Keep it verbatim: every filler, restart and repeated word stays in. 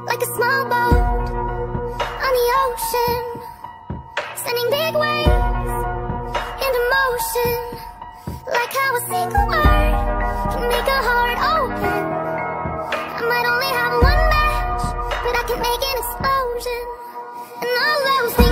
like a small boat on the ocean, sending big waves into motion. Like how a single word can make a heart open. I might only have one match, but I can make an explosion. And all those things